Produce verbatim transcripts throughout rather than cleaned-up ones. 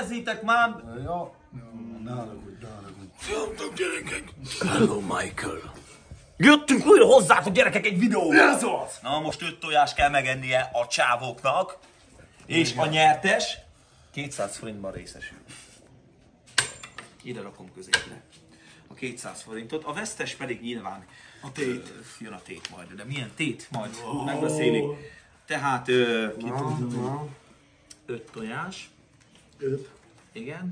Nevezzétek már! Ja, ne haragudj, ne haragudj. Sziasztok gyerekek! Hello Michael! Jöttünk újra hozzátok gyerekek egy videóval! Ez az! Na most öt tojás kell megennie a csávóknak, és a nyertes kétszáz forintban részesül. Ide rakom középre a kétszáz forintot, a vesztes pedig nyilván a tét. Jön a tét majd, de milyen tét? Majd oh. megbeszélik. Tehát ö, öt tojás. Öt. Igen.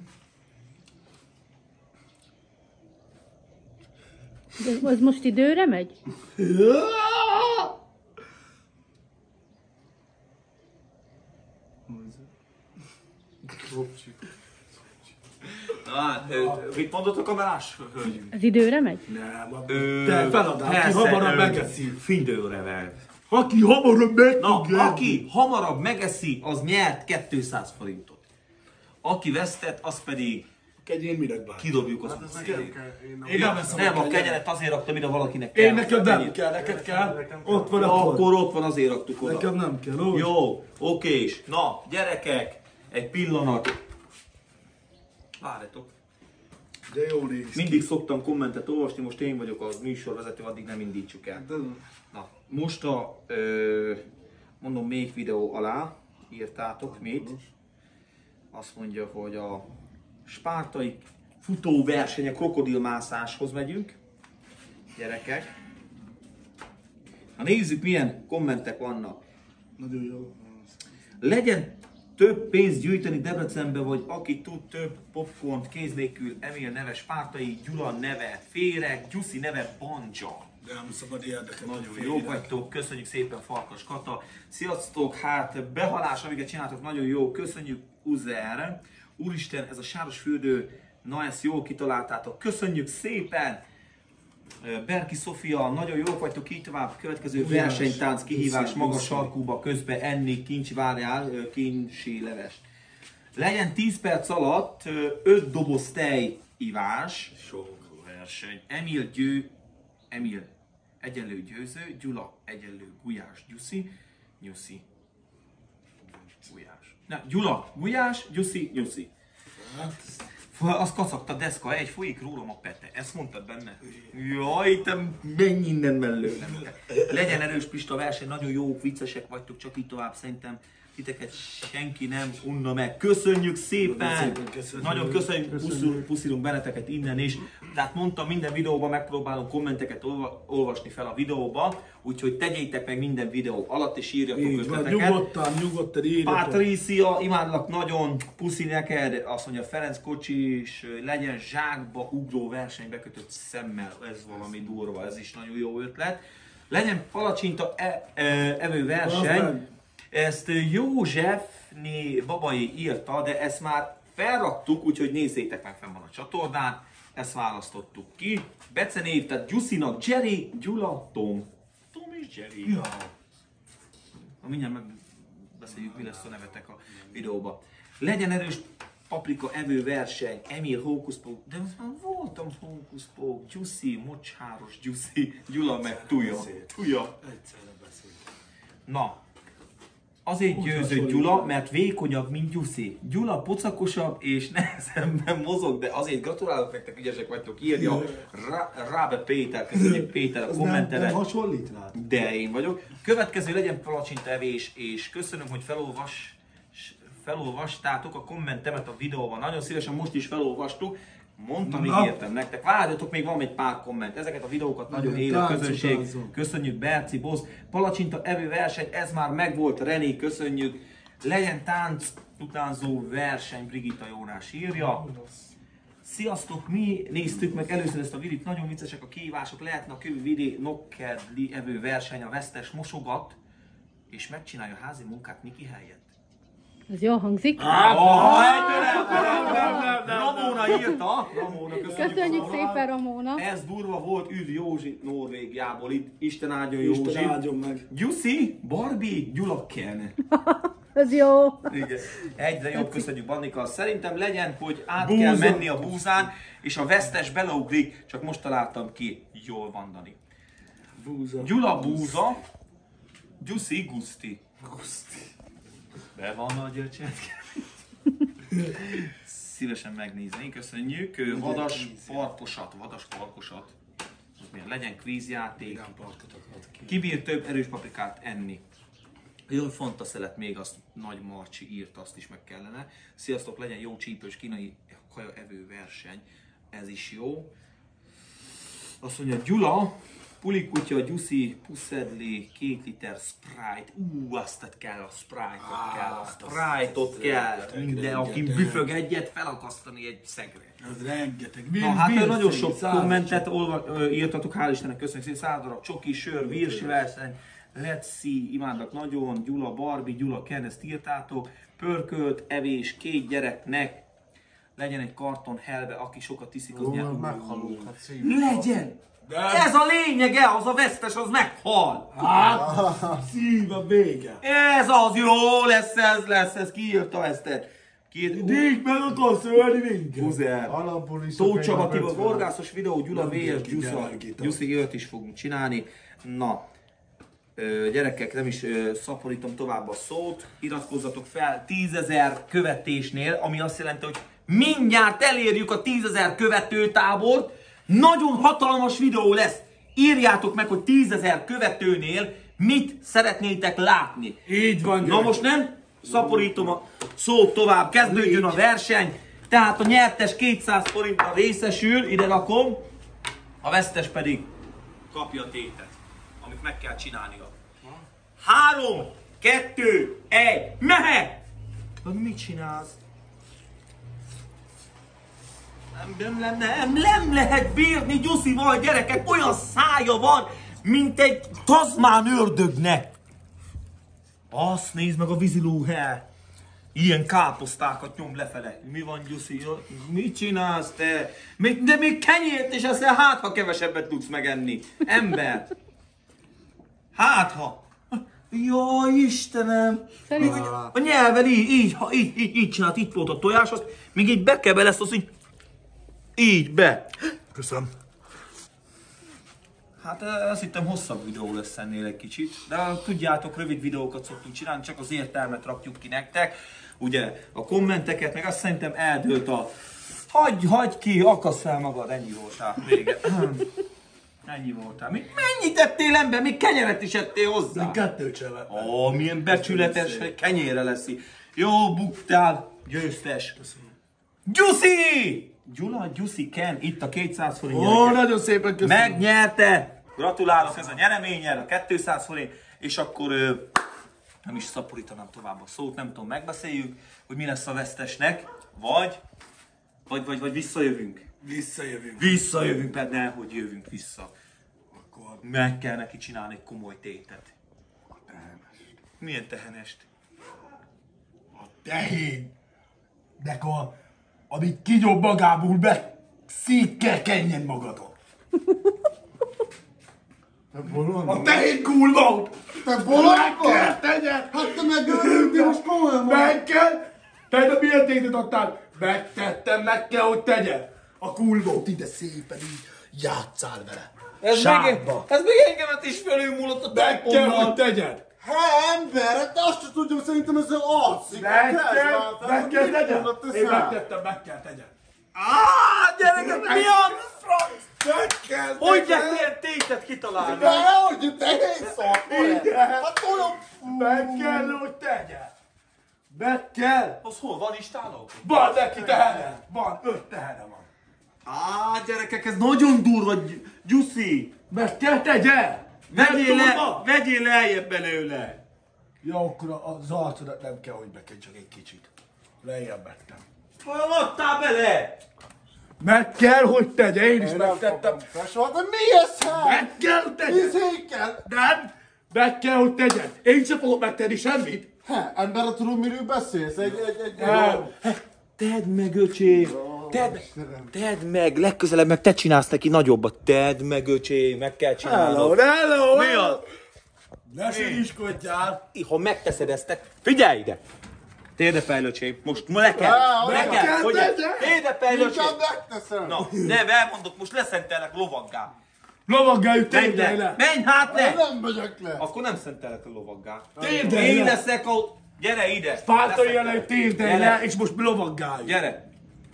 De az most időre megy? Na, mit mondott a kamerás hölgy? Az időre megy? Nem, Ö, te feladál, aki hamarabb megeszi. Findőre vel. Aki hamarabb meg Na, tud aki hamarabb megeszi, az nyert kétszáz forintot. Aki vesztett, az pedig Kegyén minek bár? kidobjuk az Hát utcára. Én nem eszem Nem, a kenyeret. kenyeret azért raktam ide, valakinek kell. Én nekem nem Ennyit. kell, neked kell. Ott van Akkor akkor. ott van, azért raktuk oda. Nekem nem kell, úgy. Jó, okés. Na, gyerekek, egy pillanat. Várjatok. De jó néz ki. Mindig szoktam kommentet olvasni, most én vagyok a műsorvezető, addig nem indítsuk el. Na, most a, ö, mondom, még videó alá írtátok mit. Azt mondja, hogy a spártai futóverseny, a krokodilmászáshoz megyünk. Gyerekek. Na nézzük, milyen kommentek vannak. Nagyon jó. Legyen több pénzt gyűjteni Debrecenbe, vagy aki tud több popcornt kéz nélkül, Emil neve Spártai, Gyula neve Féreg, Gyuszi neve Banja. De nem szabad érdeket. Nagyon jó vagytok, köszönjük szépen Farkas Kata. Sziasztok, hát behalás, amiket csináltok, nagyon jó, köszönjük Uzer. Úristen, ez a sáros fürdő, na ezt jól kitaláltátok, köszönjük szépen. Berki Szofia, nagyon jók vagytok, így tovább, következő Ugyan, versenytánc, kihívás, Jussi, magas Jussi. sarkúba, közben enni, kincs, várjál, kincsi levest. Legyen tíz perc alatt öt doboz tej ivás, sok verseny. Emil győ, Emil egyenlő győző, Gyula egyenlő Gulyás Gyuszi, Nyuszi, Gulyás. Na, Gyula Gulyás, Gyuszi, Nyuszi. Az kacagta deszka, egy folyik rólam a pete. Ezt mondtad benne? Jaj, te menj innen mellőlem. Legyen erős Pista verseny, nagyon jók, viccesek vagytok, csak így tovább szerintem. Titeket senki nem unna meg. Köszönjük szépen! Szépen köszönjük. Nagyon köszönjük, puszul, puszilunk benneteket innen is. Tehát mondtam, minden videóban megpróbálom kommenteket olva, olvasni fel a videóba, úgyhogy tegyétek meg minden videó alatt és írjatok Így van, ötleteket. nyugodtan, nyugodtan írjatok. Patricia, imádlak nagyon, puszi neked, azt mondja Ferenc Kocsis, legyen zsákba ugró versenybe kötött szemmel, ez valami durva, ez is nagyon jó ötlet. Legyen palacsinta e, e, evő verseny, ezt Józsefné Babai írta, de ezt már felraktuk, úgyhogy nézzétek meg, fenn van a csatornán, ezt választottuk ki. Becenév, tehát Gyuszinak Jerry, Gyula, Tom. Tom és Jerry. Ja. Na, mindjárt megbeszéljük, mi lesz a nevetek a videóba. Legyen erős paprika evő verseny, Emil Hókuszpók, de most már voltam Hókuszpók, Gyuszi, Mocsáros Gyuszi, Gyula meg Tuja. Tuja. Egyszerre beszélünk. Na, azért győzött Gyula, mert vékonyabb, mint Gyuszi. Gyula pocakosabb és nehezebben mozog, de azért gratulálok nektek, ügyesek vagytok, írja Ra- Rábe Péter, köszönjük Péter a Ez nem, nem kommentedet. hasonlít rád? De én vagyok. Következő legyen palacsinta evés, és köszönöm, hogy felolvas, felolvastátok a kommentemet a videóban. Nagyon szívesen most is felolvastuk. Mondtam, Na. ígértem nektek. Várjatok, még van egy pár komment. Ezeket a videókat nagyon Nagyon élő táncot közönség. azon. Köszönjük Berci Bosz. Palacsinta evő verseny, ez már megvolt. René, köszönjük. Legyen tánc utánzó verseny, Brigitta Jónás írja. Sziasztok, mi néztük meg először ezt a videót, nagyon viccesek a kihívások, lehetne a kövű vidé nokkedli evő verseny, a vesztes mosogat, és megcsinálja a házi munkát Niki helyett. Ez jól hangzik. Ramóna írta, Ramóna, köszönjük, Köszönjük Ramóna. szépen, Ramóna. Ez durva volt, üdv Józsi Norvégiából, itt Isten áldjon Józsi. Isten áldjon meg. Gyuszi, Barbie, Gyula Ken. Ez jó. Igen. Egyre jobb, köszönjük Bannika. Szerintem legyen, hogy át Búza. kell menni a búzán, és a vesztes beleugrik, csak most találtam ki, jól van Dani. Búza. Gyula Búza, Gyuszi Guszti. Guszti. Be van a gyöcset. Szívesen megnézni, köszönjük. Vadas parkosat, vadas parkosat. Legyen kvízjáték. Kibír több erős paprikát enni. Nagyon fontos szelet még, azt Nagy Marcsi írt, azt is meg kellene. Sziasztok, legyen jó csípős kínai kaja evő verseny. Ez is jó. Azt mondja Gyula, pulikutya, gyuszi, puszedli, két liter Sprite. Ú, azt kell, a Sprite-ot kell, a Sprite-ot kell. Minden, aki büfög egyet, felakasztani egy szegre. Az rengeteg. Na hát nagyon sok kommentet olva, írtatok, hál' Istennek, köszönjük szépen, száz darab csoki, sör, virsi verseny, Let's See, imádnak nagyon, Gyula, Barbie, Gyula, Ken, ezt írtátok, pörkölt, evés, két gyereknek, legyen egy karton helbe, aki sokat iszik, az nyert. Meghalunk. Legyen! De... Ez a lényege, az a vesztes, az meghal! Hát, szív a vége. Ez az, jó lesz, ez lesz, ez kiírta ezt. Két... Díj, meg akarsz ölni minket. Buzer. Tóth Csaba Tibor, horgászos videó, Gyula vé es Gyusza. Gyuszi öt is fogunk csinálni. Na, ö, gyerekek, nem is ö, szaporítom tovább a szót. Iratkozzatok fel tízezer követésnél, ami azt jelenti, hogy mindjárt elérjük a tízezer követőtábort. Nagyon hatalmas videó lesz. Írjátok meg, hogy tízezer követőnél mit szeretnétek látni. Így van. Na gyerek. most nem szaporítom a szót tovább, kezdődjön a verseny. Tehát a nyertes kétszáz forintban részesül, ide rakom, a vesztes pedig kapja a tétet, amit meg kell csinálnia. Három, kettő, egy, mehet! Mit csinálsz? Nem, nem, nem, nem lehet bírni Gyuszival, gyerekek, olyan szája van, mint egy tazmán ördögnek. Azt nézd meg a vízilóhel. Ilyen káposztákat nyom lefele. Mi van, Gyuszi? Mit csinálsz te? Még, de még kenyért is eszel, hát ha kevesebbet tudsz megenni. Ember. Hát ha. Jaj, Istenem. Még, a nyelven így, így, így, így, így csinált, itt volt a tojás, azt még így bekebe lesz, az így, így be. Köszönöm. Hát azt hittem hosszabb videó lesz ennél egy kicsit, de tudjátok, rövid videókat szoktunk csinálni, csak az értelmet rakjuk ki nektek. Ugye a kommenteket, meg azt szerintem eldőlt a hagyj, hagyj ki, akassz fel magad, ennyi voltál vége. Ennyi voltál. Mi, mennyit ettél ember? Még kenyeret is ettél hozzá? Még kettőt sem vettem. Ó, milyen becsületes, hogy kenyére lesz. Jó, buktál, győztes. Köszönöm. Gyuszi! Gyula, Gyuszi, Ken, itt a kétszáz forint. Ó, nagyon szépen köszönöm. Megnyerte! Gratulálok, ez a nyereményel, a kétszáz forint, és akkor ö, nem is szaporítanám tovább a szót, nem tudom, megbeszéljük, hogy mi lesz a vesztesnek, vagy, vagy, vagy, vagy visszajövünk. Visszajövünk. Visszajövünk, mert nehogy jövünk vissza. Akkor Meg kell neki csinálni egy komoly tétet. a tehenest. Milyen tehenest? A tehénnek a, amit kinyob magából be, szét kell kenjen magadon. A tehén kurva! Te bolond Meg vagy? kell tegyed! Hát te megőrültél, most komolyan van. Meg kell! Te a milyen tétet adtál? Megtettem, meg kell, hogy tegyed! A kulvót ide szépen így játsszál vele. Ez még, Sárba. ez még engemet is fölülmúlott a Meg kell, tempommal. hogy tegyed! Há, ember, hát te azt sem tudjam, szerintem ez alszik. Meg kell, meg kell tegyed! Én megtettem, meg kell tegyed! Áááá, gyerekek, mi a franc? Meg kell Hogy tegyed! lehet ilyen tétet kitalálni? De hogy tehén szakor? Igen. Hát olyan... Meg kell, hogy tegyed! Meg kell! Az hol van istáló? Van neki tehene! Van, öt tehene van. Á, gyerekek, ez nagyon durva, Gy- Gyuszi! Meg kell tegyed! Vegyél le, durva? vegyél lejjebb belőle! Ja, akkor a- az arcodat nem kell, hogy bekenj, csak egy kicsit. Lejjebb vettem. Hol adtál bele? Meg kell, hogy tegye, én is Én nem megtettem. fogom felsorolni, de mi ez hát? Meg kell, hogy tegyed! Izéken? Nem! Meg kell, hogy tegyed! Én sem fogok megtenni semmit! Hát, ember, tudod, miről beszélsz? Egy, egy, egy... Nem! Tedd meg, öcsém! Tedd, tedd meg, legközelebb meg te csinálsz neki nagyobbat. Tedd meg, öcsém, meg kell csinálnod. hello! Mi az? Ne sűrűsködjál! Ha megteszed ezt, te... Figyelj ide! Térdepelj, öcsém, most le kell, Á, le meg kell, kell hogy tegye! térdepelj, öcsém! Inkább megteszem. Na, nem, elmondok, most leszentelek lovaggá. Lovaggáljuk, Menj térdelj le, le! menj hát le! Nem megyek le. Akkor nem szentelek a lovaggá. Térdelj Én le! leszek a Gyere ide! Spártai egy térdel Gyere. le, és most lovaggálj. Gyere!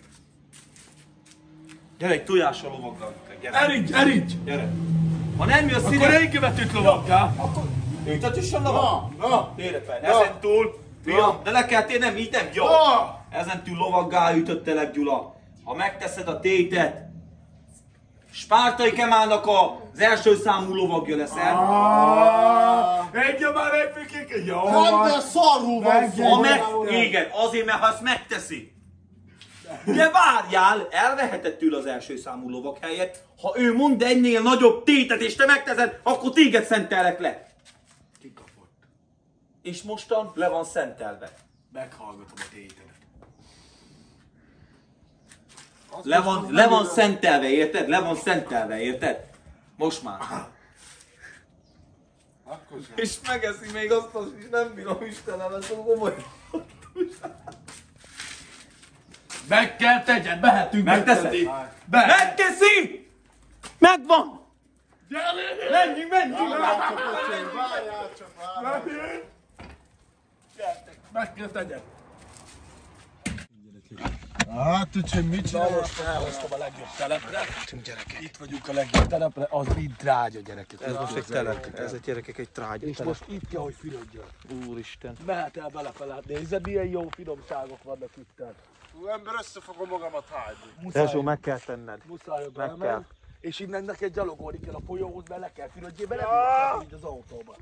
Gyere, egy tojással lovaggálj. Gyere. Erigy, erigy! Gyere. Ha nem jössz Akkor ide... engemet üt lovaggá. Ültetisson lovag? Na, na. Térj fel. Ezen túl... Fiam, de le kell térni, nem így, nem jó. Na. Ezen túl lovaggá ütöttelek, Gyula. Ha megteszed a tétet, Spártai Kemálnak az első számú lovagja leszel. Engem már egy pikék, jó Hát van. de szarul van Meg- Ha meg... szó. Igen, azért, mert ha ezt megteszi. De várjál, elveheted tőle az első számú lovag helyett. Ha ő mond ennél nagyobb tétet és te megteszed, akkor téged szentellek le. Kikapott. És mostan le van szentelve. Meghallgatom a tétedet. Le van, le van szentelve, érted? Le van szentelve, érted? Most már. Akkor sem. És megeszi még azt, az is nem bírom, Istenem, ez a komoly. Meg kell tegyed, mehetünk. Megteszed? megtenni. Be. Megteszi! Megvan! Gyere, Menjünk, menjünk! Várjál csak, öcsém, várjál csak, várjál. meg kell tegyed. Hát, öcsém, mit Na csinálsz? most elhoztam a legjobb telepre. Itt vagyunk a legjobb telepre, az mind trágya gyerekek. Ez most egy telek, ez egy gyerekek egy trágya És most itt kell, hogy fürödjön. Úristen. Mehet el belefele, nézd, milyen jó finomságok vannak itt. Hú, ember, össze fogom magamat hágyni. Muszáj, meg kell tenned. muszáj hogy meg belemenj, kell. és innen neked gyalogolni kell a folyóhoz, mert le kell fürödjél, mert nem így az autóba.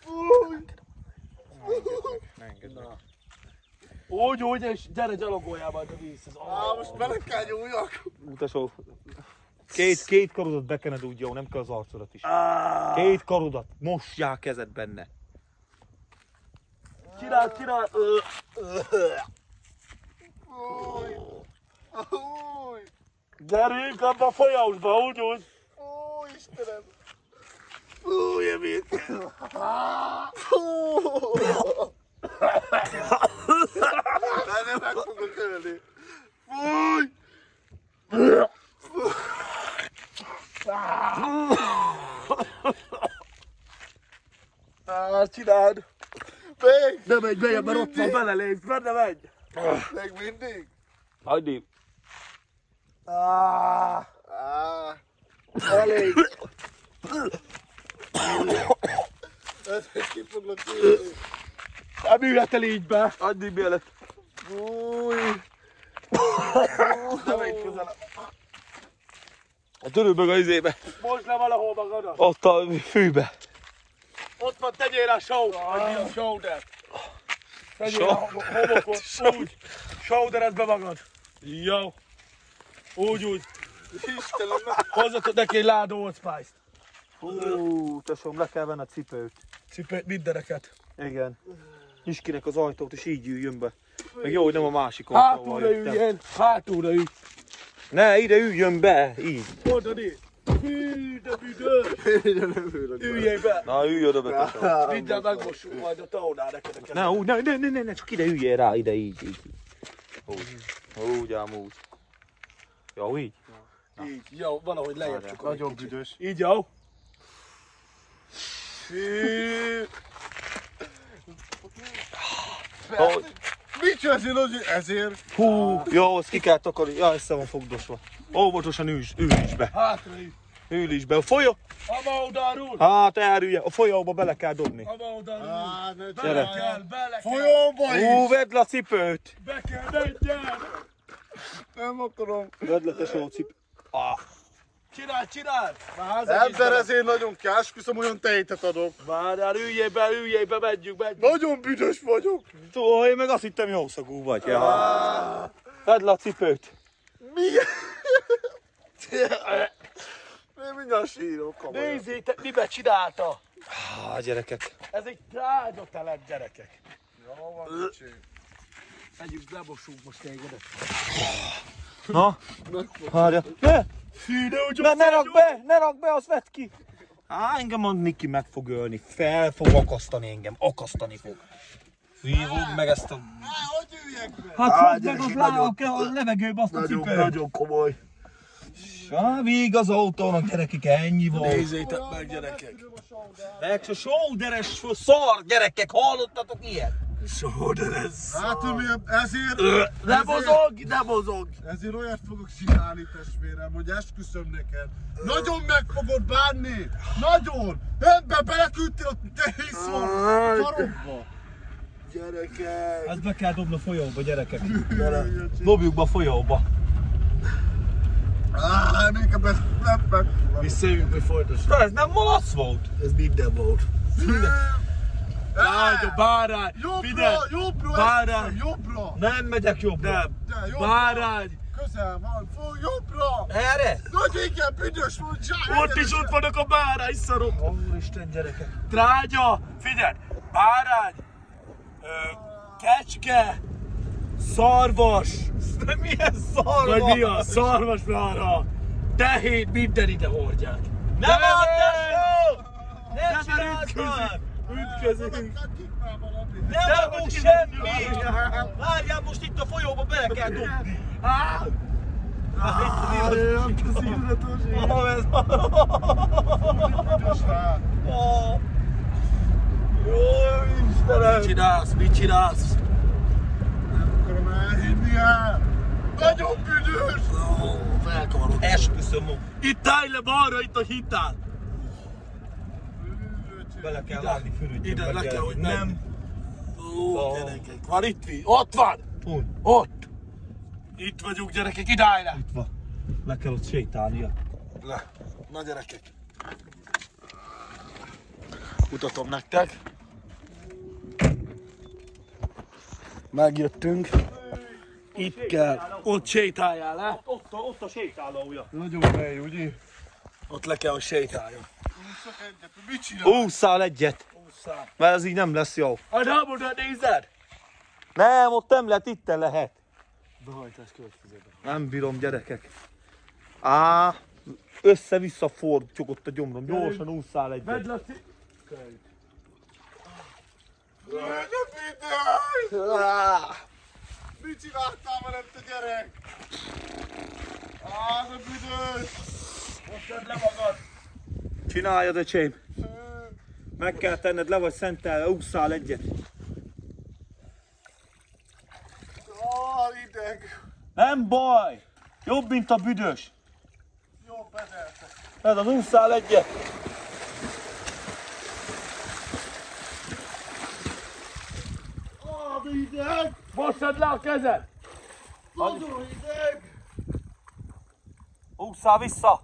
Na. Úgy, úgy, és gyere gyalogoljál majd a vízhez. Á, most bele kell nyúljak. Utasó, két, két karodat bekened úgy jó, nem kell az arcodat is. Ah, Két karodat, mossál kezed benne. Csinál, csinál. Ö, ö, ö. Új. Új. Gyerünk abba a folyósba, úgy, úgy. Új, Istenem. Új, Emil. De nem meg fogok ölni. Fúj! Á, csináld. Még? Ne menj bejebb, mert ott van, belelépsz, benne menj. Még mindig? Hagyni. Ah, Á. elég. Ez hogy ki foglak ülni. Nem ülhetel így be. Addig mielőtt. Fúj! Ne menj közel. A törő meg a izébe. Most le valahol magadat. Ott a fűbe. Ott van, tegyél rá show. Vagy mi a shoulder. Tegyél rá homokot. Úgy. Shouldered be magad. Jó. Úgy, úgy. Istenem, meg... Hozzatok neki egy ládó Old Spice-t. Hú, tesóm, le kell venni a cipőt. Cipőt, mindeneket. Igen. Nyisd ki neki az ajtót és így üljön be. Meg jó, hogy nem a másik ajtóval Hátulra jöttem. üljön. Hátulra ülj. Ne, ide üljön be, így. Oda nézd. Hű, de büdös. Üljél be. Na, ülj oda be, tesóm. Mindjárt megmossuk majd a taunál neked a kezed. Ne, úgy, ne, ne, ne, ne, ne, csak ide üljél rá, ide, így, így. Úgy, úgy ám úgy. Jó, így? Így, jó, valahogy lejjebb csak. Nagyon büdös. Így jó. Hű. Ó, Mit csinálsz én azért? Ezért? hú, jó, azt ki kell takarni. Ja, össze van fogdosva. Óvatosan ülj, ülj is be. Hátra így. Ülj is be. A folyó? Ama oldalról. Hát elrülje, a folyóba bele kell dobni. Ama oldalról. Á, ne Bele Gyere. kell, bele kell. Folyóba Hú, is! vedd le a cipőt. Be kell menjen. Nem akarom. Vedd le, tesó, a cipőt. Ah. Csináld, csináld. Már Ember, ezért nagyon kell, esküszöm, olyan tejtet adok. Várjál, üljél be, üljél be, menjünk, menjünk. Nagyon büdös vagyok. Tó, én meg azt hittem jószagú vagy. Ja. Vedd le a cipőt. Milyen? Én mindjárt sírok, komolyan. Nézzétek, mibe csinálta. Á, gyerekek. Ez egy trágyatelep, gyerekek. Jó van, öcsém. Menjünk, lemossunk most tégedet. Na? Várja. Ne! Hű, de úgy Ne, ne rak be! Ne rak be, azt vedd ki! Á, engem a Niki meg fog ölni. Fel fog akasztani engem. Akasztani fog. Hívjuk meg ezt a... Á, hogy üljek be? Hát hozd meg az lábak a levegőbe azt a nagyon, cipőt. nagyon komoly. Á, vég az autónak, gyerekek, ennyi volt. Nézzétek meg, gyerekek. Meg a shoulderes szar, gyerekek, hallottatok ilyet? Shoulder ez. Látod milyen, ezért... Nem ezért- mozog, nem mozog. Ezért olyat fogok csinálni, testvérem, hogy esküszöm neked. Nagyon meg fogod bánni! Nagyon! Önbe beleküldtél a te hiszol! Farokba! Gyerekek. Ezt be kell dobni a folyóba, gyerekek. Dobjuk be a folyóba. Áh, még ebben nem meg... Visszajövünk, hogy folytassuk. De ez nem malac volt. Ez minden volt. Lágy, a bárány. Jobbra, Figyelj. jobbra, Bárány. esküszöm, jobbra! Nem megyek jobbra. Nem. De jobbra! Bárány. Közel van, fog jobbra! Erre? Nagy igen, büdös volt, zsák! Ott is ott vannak a bárány szarok. Úristen, gyerekek. Trágya. Figyelj. Bárány. Ö, kecske. Szarvas. De milyen szarva? Vagy mi a szarvas mára? Tehén, minden ide hordják. Nem ad, tesó! Nem csináld már! Ütközik. Nem adunk semmi! Várjál, most itt a folyóba bele kell dobni. Á! Ah, ez... Jó, Istenem! Mit csinálsz? Mit csinálsz? Nem akarom elhinni el! Nagyon büdös! Felkavarod. Esküszöm, Itt állj le balra, itt a hitál. bele kell vágni, fürödjön Ide meg, le kell, gyerekek. hogy Nem. nem. Ó, Ó. gyerekek, van itt mi? Ott van! Hol? Ott! Itt vagyunk, gyerekek, ide állj le! Itt van. Le kell ott sétálnia. Le. Na gyerekek. Mutatom nektek. Megjöttünk. Itt kell. Ott sétáljál le. Ott a, ott a sétálója. Nagyon mely, ugye? Ott le kell, hogy sétáljon. Úszok egyet, mit csinál? Ússzál egyet. Ússzál. Mert ez így nem lesz jó. Hát nem oda nézed! Nem, ott nem lehet, itten lehet. Behajtás következőben. Nem bírom, gyerekek. Á, össze-vissza fordítjuk ott a gyomrom. Gyorsan ússzál egyet. Vedd le a ti... Kölyt. Mit csináltál velem, te gyerek? Á, de büdös! Most tedd le magad! Csináljad, öcsém. Meg kell tenned, le vagy szentelve, ússzál egyet. Á, ideg! Nem baj. Jobb, mint a büdös. Jó, bedelte. Ez az ússzál egyet. Á, de ideg! Mossad le a kezed! Nagyon ideg! Ússzál vissza.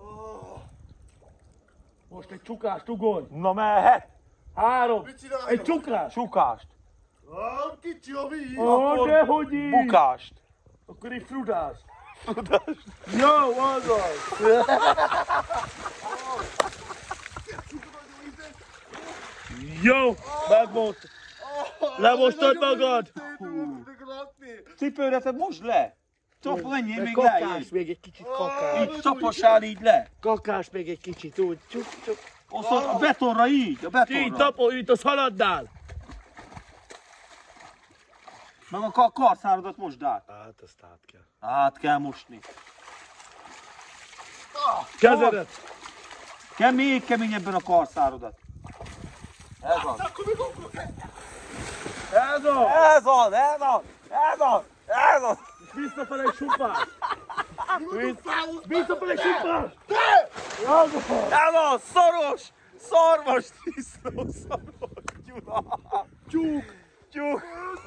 Most egy csukást ugorj! Na mehet. Három! Mit csinálja? Egy csukás! Sukást. Á, kicsi a víz! Ó, dehogy így! Bukást. Akkor így frudást! Jó, az az! Jó, megvolt! Lemostad magad! Cipőre te most le. Csap, menjél még Kakás, lejjel. még egy kicsit kakás. Így csapossál így le. Kakás még egy kicsit, úgy. Csuk, csuk. Oszod a betonra így, a Így betonra. tapol, itt a szaladnál! Meg a ka- karszárodat mosd át. Hát, azt át kell. Át kell mosni. Kezedet! Kell még keményebben a karszárodat. Ez az. Ez a! Ez az, ez az, ez az, ez az. Visszafele egy supás! Visszafele egy supás! Ez az, szoros, szarvas, disznó, szaros, Gyula. Tyúk, tyúk.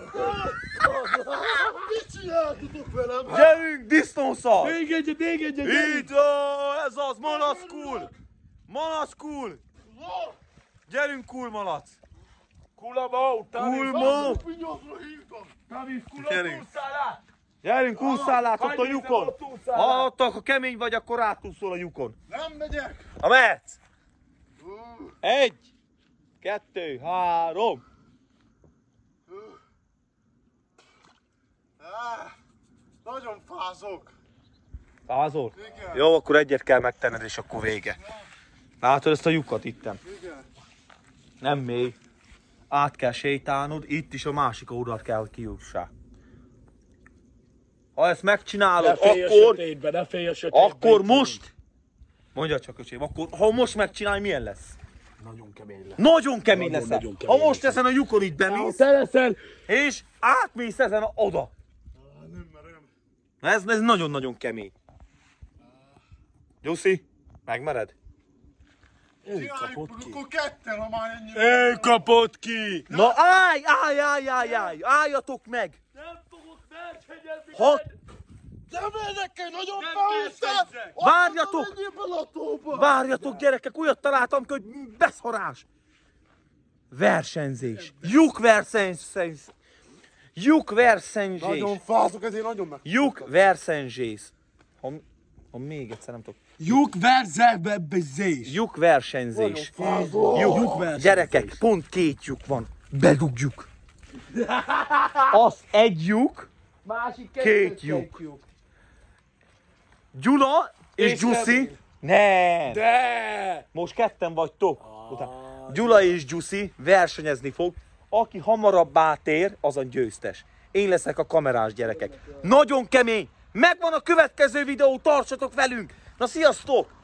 Mit csináltatok velem? Gyerünk, disznószar. Még egyet, még egyet! gyerünk! Így, ó, ez az, malac cool. Malac cool. Gyerünk, cool malac. Kulamó! Cool mo. Pinyakra hívtam! Tavis, Gyerünk. kulamó, ússzál át! Gyerünk, ússzál át ott a lyukon. Ott ússzál át. Hallottak, ha kemény vagy, akkor átúszol a lyukon. Nem megyek! Ha mehetsz. Egy, kettő, három. Á, nagyon fázok! Fázol? Igen. Jó, akkor egyet kell megtenned, és akkor vége. Látod ezt a lyukat itten? Igen. Nem mély. Át kell sétálnod, itt is a másik oldalt kell, hogy kijussál. Ha ezt megcsinálod, Ne félj a akkor, sötétbe, ne félj a sötétbe. akkor itt most, mondja csak öcsém, akkor ha most megcsinálj, milyen lesz? Nagyon kemény lesz. Nagyon kemény Nagyon, leszel. nagyon kemény Ha most lesz. ezen a lyukon itt bemész, Te leszel. és átmész ezen a oda. Nem merem. Ez, ez nagyon-nagyon kemény. Gyuszi, megmered? Csináljuk kapott meg ki. akkor ketten, ha már ennyire. Ő kapott ki. Na állj, állj, állj, állj, állj, álljatok meg! Nem fogok versenyezni. Ha... Nem érdekel, nagyon Nem fájsz! kérdezzek. Várjatok! Menjél bele a tóba! Várjatok gyerekek, olyat találtam ki, hogy beszarás! Versenyzés. Lyukversenyzés. Lyukversenyzés. Nagyon fázok, ezért nagyon meg. Lyukversenyzés. Ha, ha még egyszer nem tudok. Lyuk versenyzés. Lyukversenyzés. Fázok! Lyuk. Gyerekek, pont két lyuk van. Bedugjuk. Az egy lyuk, Másik Két lyuk. Gyula és, És Gyuszi. Remény. Nem. De. Most ketten vagytok. Utána. Gyula és Gyuszi versenyezni fog. Aki hamarabb átér, az a győztes. Én leszek a kamerás, gyerekek. Nagyon kemény. Megvan a következő videó, tartsatok velünk. Na sziasztok!